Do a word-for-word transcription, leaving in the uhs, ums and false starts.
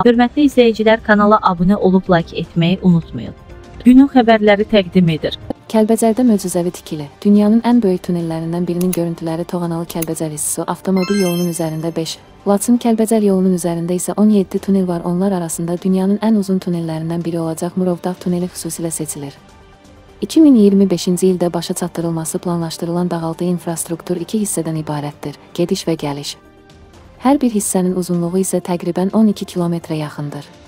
Hörmətli izləyicilər, kanala abunə olub like etməyi unutmayın. Günün xəbərləri təqdim edir. Kəlbəcərdə möcüzəvi tikili. Dünyanın ən böyük tunellərindən birinin görüntüləri Toğanalı Kəlbəcər İSSU avtomobil yolunun üzərində beş, Laçın Kəlbəcər yolunun üzərində isə on yeddi tunel var. Onlar arasında dünyanın ən uzun tunellərindən biri olacaq Murovdağ tuneli xüsusilə seçilir. iki min iyirmi beşinci ildə başa çatdırılması planlaşdırılan dağaltı infrastruktur iki hissədən ibarətdir: gediş və gəliş. Hər bir hissənin uzunluğu isə təqribən on iki kilometrə yaxındır.